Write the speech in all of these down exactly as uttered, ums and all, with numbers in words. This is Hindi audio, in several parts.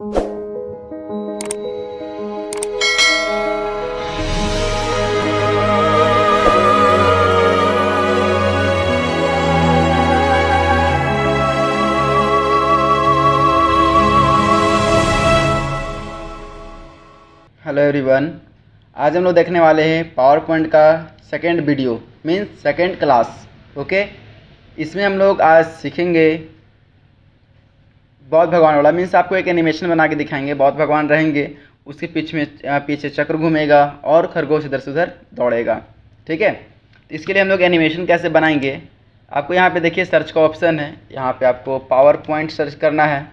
हेलो एवरीवन, आज हम लोग देखने वाले हैं पावर पॉइंट का second video means second class. Okay, इसमें हम लोग आज सीखेंगे बौद्ध भगवान वाला। मीन्स आपको एक एनिमेशन बना के दिखाएंगे, बौद्ध भगवान रहेंगे, उसके पीछे में पीछे चक्र घूमेगा और खरगोश इधर से उधर दौड़ेगा। ठीक है, तो इसके लिए हम लोग एनिमेशन कैसे बनाएंगे, आपको यहाँ पे देखिए सर्च का ऑप्शन है, यहाँ पे आपको पावर पॉइंट सर्च करना है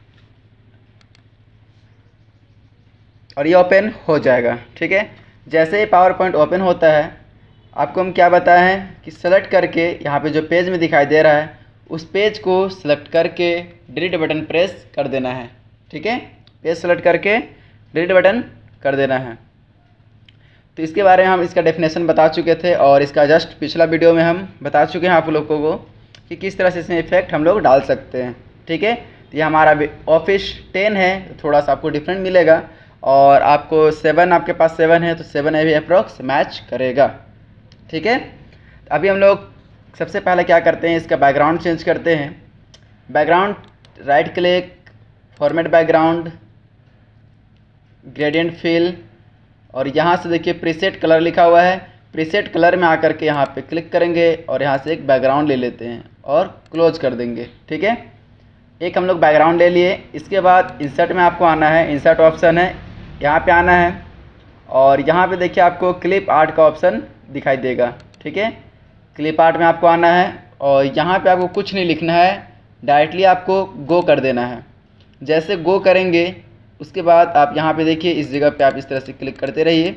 और ये ओपन हो जाएगा। ठीक है, जैसे ही पावर पॉइंट ओपन होता है आपको हम क्या बताए हैं कि सेलेक्ट करके यहाँ पे जो पेज में दिखाई दे रहा है उस पेज को सिलेक्ट करके डिलीट बटन प्रेस कर देना है। ठीक है, पेज सेलेक्ट करके डिलीट बटन कर देना है। तो इसके बारे में हम इसका डेफिनेशन बता चुके थे और इसका जस्ट पिछला वीडियो में हम बता चुके हैं आप लोगों को कि किस तरह से इसमें इफेक्ट हम लोग डाल सकते हैं। ठीक है, तो ये हमारा ऑफिस टेन है, थोड़ा सा आपको डिफरेंट मिलेगा और आपको सेवन, आपके पास सेवन है तो सेवन भी अप्रोक्स मैच करेगा। ठीक है, अभी हम लोग सबसे पहले क्या करते हैं, इसका बैकग्राउंड चेंज करते हैं। Background right click, format background, gradient fill और यहाँ से देखिए प्रीसेट कलर लिखा हुआ है। प्रीसेट कलर में आकर के यहाँ पे क्लिक करेंगे और यहाँ से एक बैकग्राउंड ले लेते हैं और क्लोज कर देंगे। ठीक है, एक हम लोग बैकग्राउंड ले लिए। इसके बाद इंसर्ट में आपको आना है, इंसर्ट ऑप्शन है, यहाँ पे आना है और यहाँ पे देखिए आपको क्लिप आर्ट का ऑप्शन दिखाई देगा। ठीक है, क्लिप आर्ट में आपको आना है और यहाँ पे आपको कुछ नहीं लिखना है, डायरेक्टली आपको गो कर देना है। जैसे गो करेंगे उसके बाद आप यहाँ पे देखिए इस जगह पे आप इस तरह से क्लिक करते रहिए,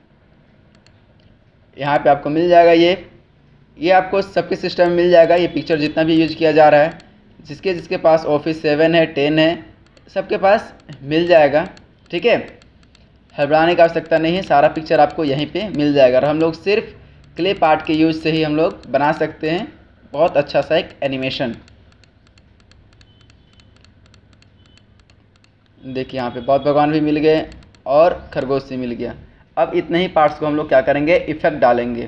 यहाँ पे आपको मिल जाएगा ये ये आपको सबके सिस्टम में मिल जाएगा। ये पिक्चर जितना भी यूज किया जा रहा है, जिसके जिसके पास ऑफिस सेवन है, टेन है, सबके पास मिल जाएगा। ठीक है, घबराने की आवश्यकता नहीं है, सारा पिक्चर आपको यहीं पे मिल जाएगा और हम लोग सिर्फ क्लिप आर्ट के यूज से ही हम लोग बना सकते हैं बहुत अच्छा सा एक एनिमेशन। देखिए यहाँ पे बौद्ध भगवान भी मिल गए और खरगोश भी मिल गया। अब इतने ही पार्ट्स को हम लोग क्या करेंगे, इफेक्ट डालेंगे।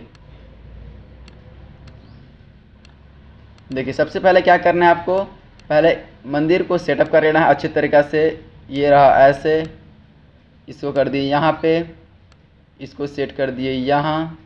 देखिए सबसे पहले क्या करना है, आपको पहले मंदिर को सेटअप कर लेना है अच्छी तरीक़ा से। ये रहा ऐसे, इसको कर दिए यहाँ पे, इसको सेट कर दिए यहाँ,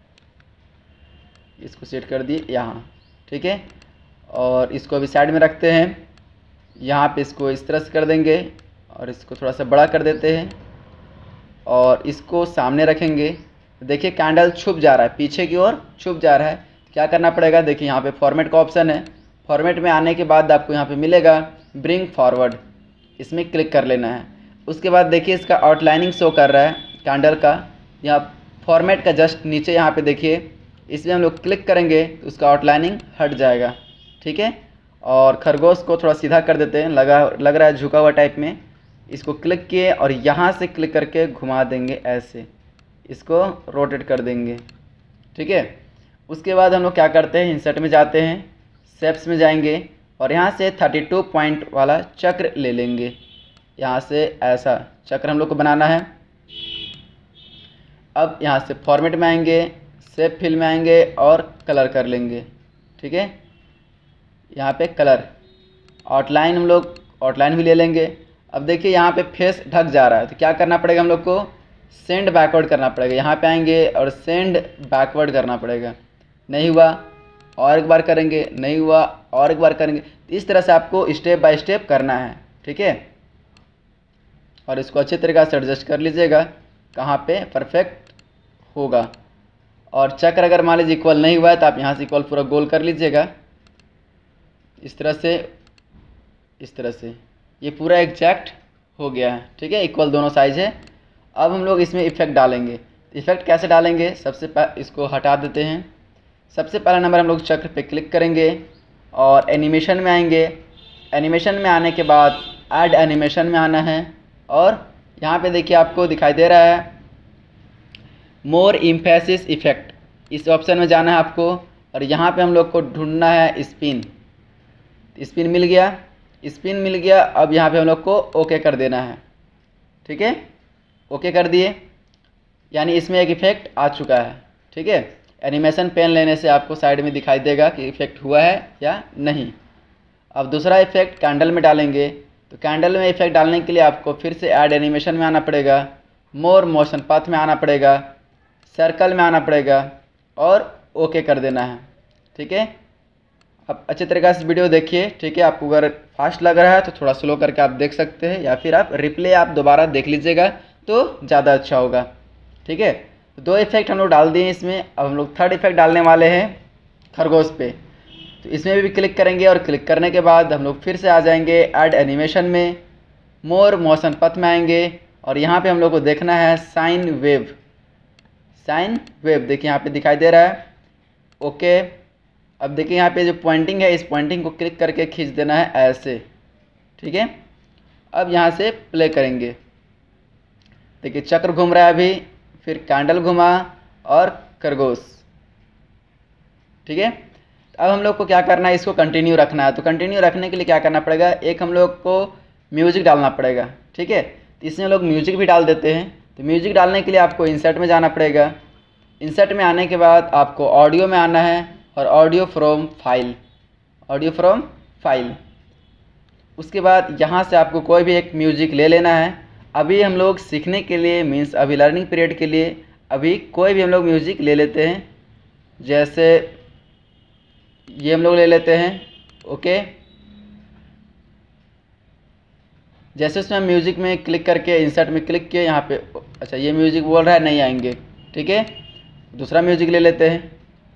इसको सेट कर दिए यहाँ। ठीक है, और इसको अभी साइड में रखते हैं। यहाँ पे इसको इस तरह से कर देंगे और इसको थोड़ा सा बड़ा कर देते हैं और इसको सामने रखेंगे। देखिए कैंडल छुप जा रहा है, पीछे की ओर छुप जा रहा है। क्या करना पड़ेगा, देखिए यहाँ पे फॉर्मेट का ऑप्शन है, फॉर्मेट में आने के बाद आपको यहाँ पे मिलेगा ब्रिंग फॉरवर्ड, इसमें क्लिक कर लेना है। उसके बाद देखिए इसका आउटलाइनिंग शो कर रहा है कैंडल का, यहाँ फॉर्मेट का जस्ट नीचे यहाँ पे देखिए, इसमें हम लोग क्लिक करेंगे तो उसका आउटलाइनिंग हट जाएगा। ठीक है, और खरगोश को थोड़ा सीधा कर देते हैं, लगा लग रहा है झुका हुआ टाइप में। इसको क्लिक किए और यहाँ से क्लिक करके घुमा देंगे ऐसे, इसको रोटेट कर देंगे। ठीक है, उसके बाद हम लोग क्या करते हैं, इंसर्ट में जाते हैं, शेप्स में जाएंगे और यहाँ से थर्टी टू पॉइंट वाला चक्र ले लेंगे। यहाँ से ऐसा चक्र हम लोग को बनाना है। अब यहाँ से फॉर्मेट में आएंगे, शेप फिल में आएंगे और कलर कर लेंगे। ठीक है, यहाँ पे कलर, आउटलाइन हम लोग आउटलाइन भी ले लेंगे। अब देखिए यहाँ पे फेस ढक जा रहा है तो क्या करना पड़ेगा, हम लोग को सेंड बैकवर्ड करना पड़ेगा। यहाँ पे आएंगे और सेंड बैकवर्ड करना पड़ेगा। नहीं हुआ और एक बार करेंगे, नहीं हुआ और एक बार करेंगे। इस तरह से आपको स्टेप बाय स्टेप करना है। ठीक है, और इसको अच्छे तरीक़े से एडजस्ट कर लीजिएगा कहाँ पे परफेक्ट होगा। और चक्र अगर मान लीजिए इक्वल नहीं हुआ है तो आप यहाँ से इक्वल पूरा गोल कर लीजिएगा इस तरह से, इस तरह से ये पूरा एग्जैक्ट हो गया है। ठीक है, इक्वल दोनों साइज है। अब हम लोग इसमें इफेक्ट डालेंगे। इफेक्ट कैसे डालेंगे, सबसे पहले इसको हटा देते हैं। सबसे पहला नंबर हम लोग चक्र पे क्लिक करेंगे और एनिमेशन में आएंगे। एनिमेशन में आने के बाद ऐड एनिमेशन में आना है और यहाँ पे देखिए आपको दिखाई दे रहा है मोर इम्फेसिस इफेक्ट, इस ऑप्शन में जाना है आपको और यहाँ पे हम लोग को ढूंढना है स्पिन। स्पिन मिल गया, स्पिन मिल गया। अब यहाँ पे हम लोग को ओके कर देना है, ठीक है। ओके कर दिए, यानी इसमें एक इफ़ेक्ट आ चुका है, ठीक है। एनिमेशन पेन लेने से आपको साइड में दिखाई देगा कि इफ़ेक्ट हुआ है या नहीं। अब दूसरा इफ़ेक्ट कैंडल में डालेंगे, तो कैंडल में इफ़ेक्ट डालने के लिए आपको फिर से ऐड एनिमेशन में आना पड़ेगा, मोर मोशन पाथ में आना पड़ेगा, सर्कल में आना पड़ेगा और ओके कर देना है, ठीक है। आप अच्छे तरीके से वीडियो देखिए, ठीक है। आपको अगर फास्ट लग रहा है तो थोड़ा स्लो करके आप देख सकते हैं, या फिर आप रिप्ले आप दोबारा देख लीजिएगा तो ज़्यादा अच्छा होगा, ठीक है। दो इफ़ेक्ट हम लोग डाल दिए इसमें। अब हम लोग थर्ड इफ़ेक्ट डालने वाले हैं खरगोश पे। तो इसमें भी क्लिक करेंगे और क्लिक करने के बाद हम लोग फिर से आ जाएंगे ऐड एनिमेशन में, मोर मोशन पथ में आएंगे और यहाँ पे हम लोग को देखना है साइन वेव। साइन वेव देखिए यहाँ पे दिखाई दे रहा है, ओके। अब देखिए यहाँ पे जो पॉइंटिंग है, इस पॉइंटिंग को क्लिक करके खींच देना है ऐसे, ठीक है। अब यहाँ से प्ले करेंगे, देखिए चक्र घूम रहा है अभी, फिर कैंडल घुमा और खरगोश, ठीक है। अब हम लोग को क्या करना है, इसको कंटिन्यू रखना है। तो कंटिन्यू रखने के लिए क्या करना पड़ेगा, एक हम लोग को म्यूजिक डालना पड़ेगा, ठीक है। तो इसमें लोग म्यूजिक भी डाल देते हैं। तो म्यूजिक डालने के लिए आपको इंसर्ट में जाना पड़ेगा। इंसर्ट में आने के बाद आपको ऑडियो में आना है और audio from file, audio from file. उसके बाद यहाँ से आपको कोई भी एक म्यूजिक ले लेना है। अभी हम लोग सीखने के लिए मीन्स अभी लर्निंग पीरियड के लिए अभी कोई भी हम लोग म्यूजिक ले लेते हैं, जैसे ये हम लोग ले लेते हैं, ओके। जैसे उसमें म्यूजिक में क्लिक करके इंसर्ट में क्लिक किए यहाँ पे, अच्छा ये म्यूजिक बोल रहा है नहीं आएंगे, ठीक है। दूसरा म्यूजिक ले लेते हैं,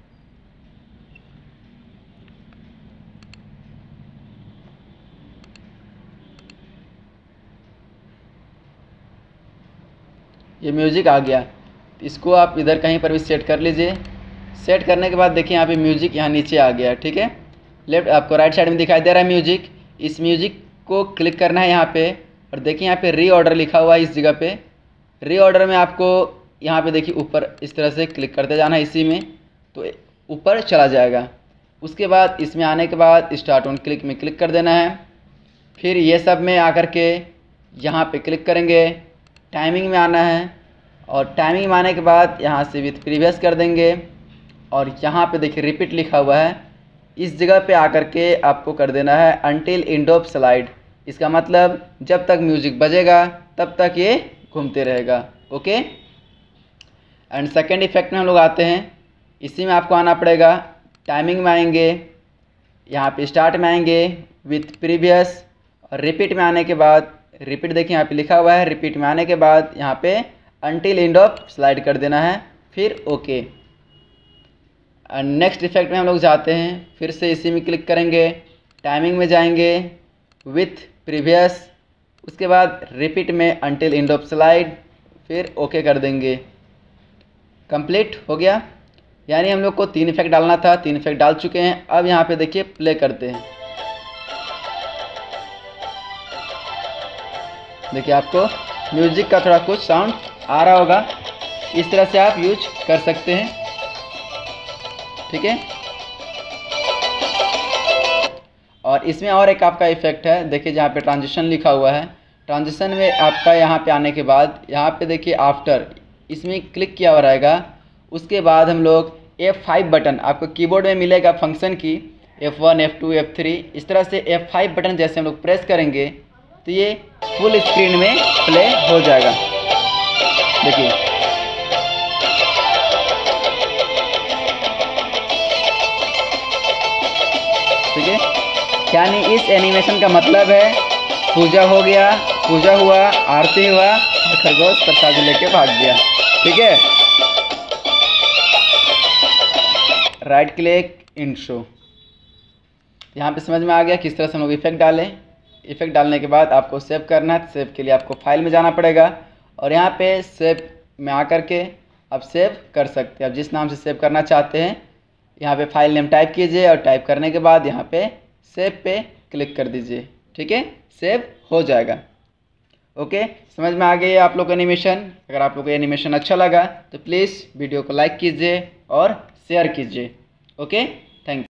ये म्यूजिक आ गया। इसको आप इधर कहीं पर भी सेट कर लीजिए। सेट करने के बाद देखिए यहाँ पे म्यूजिक यहाँ नीचे आ गया, ठीक है। लेफ्ट आपको राइट साइड में दिखाई दे रहा है म्यूजिक। इस म्यूजिक को क्लिक करना है यहाँ पे और देखिए यहाँ पे री ऑर्डर लिखा हुआ है इस जगह पे। री ऑर्डर में आपको यहाँ पे देखिए ऊपर इस तरह से क्लिक करते जाना है, इसी में तो ऊपर चला जाएगा। उसके बाद इसमें आने के बाद स्टार्ट ऑन क्लिक में क्लिक कर देना है। फिर ये सब में आकर के यहाँ पे क्लिक करेंगे, टाइमिंग में आना है और टाइमिंग में आने के बाद यहाँ से विथ प्रीवियस कर देंगे और यहाँ पे देखिए रिपीट लिखा हुआ है, इस जगह पे आकर के आपको कर देना है अनटिल एंड ऑफ स्लाइड। इसका मतलब जब तक म्यूजिक बजेगा तब तक ये घूमते रहेगा, ओके। एंड सेकेंड इफेक्ट में हम लोग आते हैं। इसी में आपको आना पड़ेगा, टाइमिंग में आएंगे, यहाँ पे स्टार्ट में आएंगे विथ प्रीवियस और रिपीट में आने के बाद रिपीट देखिए यहाँ पे लिखा हुआ है, रिपीट में आने के बाद यहाँ पे अनटिल एंड ऑफ स्लाइड कर देना है, फिर ओके। नेक्स्ट इफेक्ट में हम लोग जाते हैं, फिर से इसी में क्लिक करेंगे, टाइमिंग में जाएंगे विथ प्रीवियस, उसके बाद रिपीट में अनटिल एंड ऑफ स्लाइड, फिर ओके कर देंगे। कंप्लीट हो गया। यानी हम लोग को तीन इफेक्ट डालना था, तीन इफेक्ट डाल चुके हैं। अब यहाँ पे देखिए प्ले करते हैं, देखिए आपको म्यूजिक का थोड़ा कुछ साउंड आ रहा होगा। इस तरह से आप यूज कर सकते हैं, ठीक है। और इसमें और एक आपका इफेक्ट है, देखिए जहाँ पे ट्रांजिशन लिखा हुआ है, ट्रांजिशन में आपका यहाँ पे आने के बाद यहाँ पे देखिए आफ्टर, इसमें क्लिक किया हुआ रहेगा। उसके बाद हम लोग एफ फाइव बटन आपको कीबोर्ड में मिलेगा फंक्शन की, F one F two F three, इस तरह से एफ फाइव बटन जैसे हम लोग प्रेस करेंगे तो ये फुल स्क्रीन में प्ले हो जाएगा, देखिए। ठीक है, यानी इस एनिमेशन का मतलब है पूजा हो गया, पूजा हुआ, आरती हुआ और खरगोश प्रसाद लेके भाग गया, ठीक है। राइट क्लिक इन शो, यहाँ पे समझ में आ गया किस तरह से हम लोग इफेक्ट डालें। इफेक्ट डालने के बाद आपको सेव करना है, सेव के लिए आपको फाइल में जाना पड़ेगा और यहाँ पे सेव में आकर के आप सेव कर सकते हैं। आप जिस नाम से सेव करना चाहते हैं यहाँ पे फाइल नेम टाइप कीजिए और टाइप करने के बाद यहाँ पे सेव पे क्लिक कर दीजिए, ठीक है, सेव हो जाएगा। ओके, समझ में आ गई आप लोग एनिमेशन। अगर आप लोग को एनिमेशन अच्छा लगा तो प्लीज़ वीडियो को लाइक कीजिए और शेयर कीजिए। Okay, thank you.